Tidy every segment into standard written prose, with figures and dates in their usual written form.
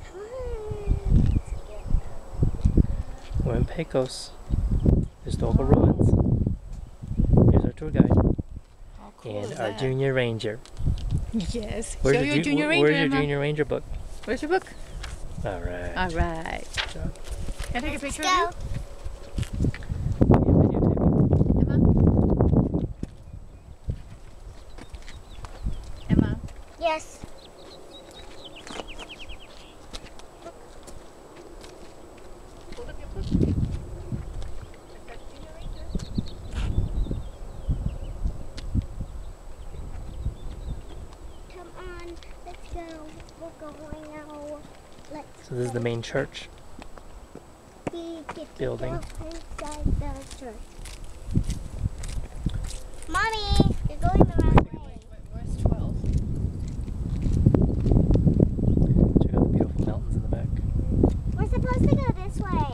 We're in Pecos, historical ruins. Here's our tour guide How cool and is our that? junior ranger. Yes. Where's Show your junior ranger, Where's your Emma. junior ranger book? Where's your book? All right. All right. Good job. Can I take a picture Go. of Yeah, videotaping. you? Emma? Yes. Hold up your book. It says junior ranger. Come on, let's go. We're going now. Let's So this is the main church building. Inside the church. Mommy, you're going the wrong way. Where's 12? Check out the beautiful mountains in the back. We're supposed to go this way.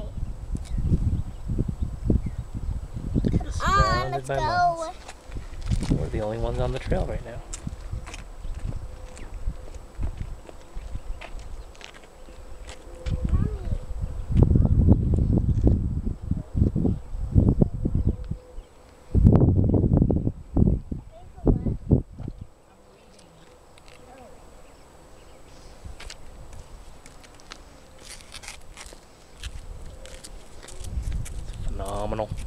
Come on, Surrounded let's by go. mountains. We're the only ones on the trail right now. Phenomenal.